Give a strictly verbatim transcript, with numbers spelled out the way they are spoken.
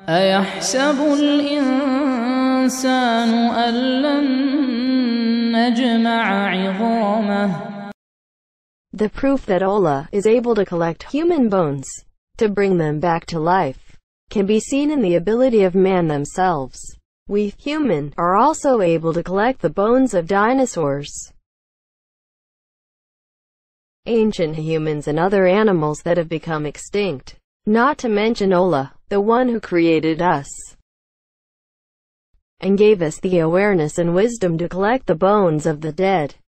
أيحسب الإنسان أن لن نجمع عظامه. The proof that Allah is able to collect human bones to bring them back to life can be seen in the ability of man themselves. We, human, are also able to collect the bones of dinosaurs, ancient humans and other animals that have become extinct. Not to mention Allah, the one who created us and gave us the awareness and wisdom to collect the bones of the dead.